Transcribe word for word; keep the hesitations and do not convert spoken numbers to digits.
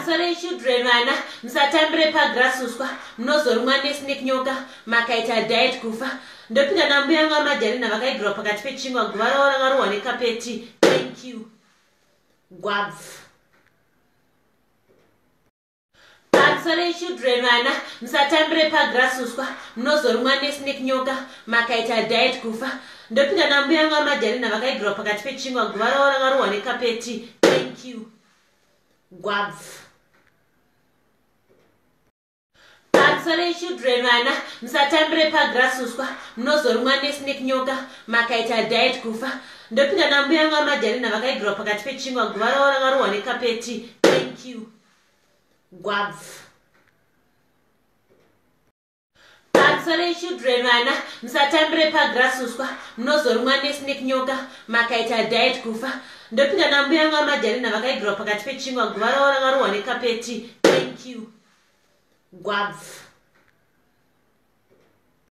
Sorry children vana musatambire pagrasuswa munozorumwa nesnake nyoka makaita diet kufa ndopinda nambuya yangu amajarina vakaigirwa pakati pechingwa guva ravo rakarohwa nekapeti. Thank you Gwav. Sorry children vana musatambire pagrasuswa munozorumwa nesnake nyoka makaita diet kufa ndopinda nambuya yangu amajarina vakaigirwa pakati pechingwa guva ravo rakarohwa nekapeti. Thank you Gwav. Sorry children vana musatambire pagrasuswa munozorumwa nesnake nyoka makaita diet kufa ndopinda nambuya yangu amajarina vakaigirwa pakati pechingwa guva ravo rakarohwa nekapeti. Thank you Gwav. Sorry children vana musatambire pagrasuswa munozorumwa nesnake nyoka makaita diet kufa ndopinda nambuya yangu amajarina vakaigirwa pakati pechingwa guva ravo rakarohwa nekapeti. Thank you Gwav.